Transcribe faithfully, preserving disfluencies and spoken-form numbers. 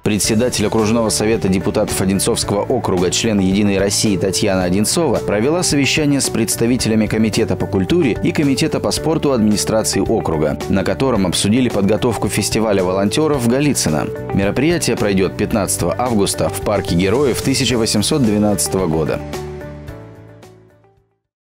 Председатель окружного совета депутатов Одинцовского округа, член «Единой России» Татьяна Одинцова провела совещание с представителями Комитета по культуре и Комитета по спорту администрации округа, на котором обсудили подготовку фестиваля волонтеров в Голицыно. Мероприятие пройдет пятнадцатого августа в парке Героев тысяча восемьсот двенадцатого года.